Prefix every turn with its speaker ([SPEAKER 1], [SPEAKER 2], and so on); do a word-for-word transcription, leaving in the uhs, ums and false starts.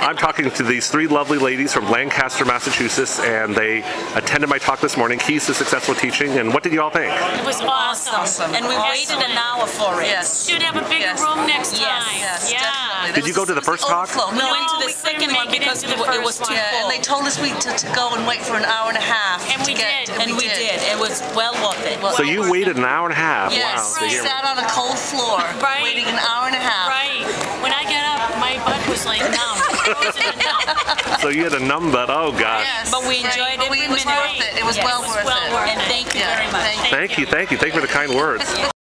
[SPEAKER 1] I'm talking to these three lovely ladies from Lancaster, Massachusetts, and they attended my talk this morning, Keys to Successful Teaching, and what did you all think?
[SPEAKER 2] It was awesome.
[SPEAKER 3] Awesome.
[SPEAKER 2] And we
[SPEAKER 3] Awesome.
[SPEAKER 2] waited an hour for it.
[SPEAKER 3] Yes.
[SPEAKER 2] Should have a bigger
[SPEAKER 3] Yes.
[SPEAKER 2] room next
[SPEAKER 3] Yes.
[SPEAKER 2] time.
[SPEAKER 3] Yes,
[SPEAKER 2] yeah.
[SPEAKER 3] definitely.
[SPEAKER 1] Did you go to the first talk?
[SPEAKER 3] Overflow.
[SPEAKER 2] We
[SPEAKER 3] No,
[SPEAKER 2] went to the
[SPEAKER 3] we
[SPEAKER 2] second
[SPEAKER 3] couldn't
[SPEAKER 2] one
[SPEAKER 3] make it
[SPEAKER 2] because
[SPEAKER 3] into
[SPEAKER 2] it,
[SPEAKER 3] the
[SPEAKER 2] it was
[SPEAKER 3] first
[SPEAKER 2] too
[SPEAKER 3] one. Yeah,
[SPEAKER 2] full.
[SPEAKER 3] and they told us we to, to go and wait for an hour and a half.
[SPEAKER 2] And
[SPEAKER 3] to
[SPEAKER 2] we
[SPEAKER 3] get,
[SPEAKER 2] did. And we did. It was well worth it.
[SPEAKER 3] Well,
[SPEAKER 1] So you waited an hour and a half.
[SPEAKER 3] Yes,
[SPEAKER 1] Wow.
[SPEAKER 3] we
[SPEAKER 1] to hear me.
[SPEAKER 3] sat on a cold floor,
[SPEAKER 2] Right.
[SPEAKER 3] waiting an hour and a half.
[SPEAKER 2] Right. When I got up, my butt was like numb. Frozen and numb.
[SPEAKER 1] So you had a numb butt. Oh gosh.
[SPEAKER 3] Yes,
[SPEAKER 2] But we enjoyed
[SPEAKER 3] right.
[SPEAKER 2] every
[SPEAKER 3] But we, it was
[SPEAKER 2] minute.
[SPEAKER 3] worth it. It was
[SPEAKER 2] Yes,
[SPEAKER 3] well
[SPEAKER 2] it was
[SPEAKER 3] worth
[SPEAKER 2] well
[SPEAKER 3] it.
[SPEAKER 2] worth it. And thank you
[SPEAKER 3] Yeah,
[SPEAKER 2] very much.
[SPEAKER 3] thank you.
[SPEAKER 1] Thank you, thank you, thank you for the kind words.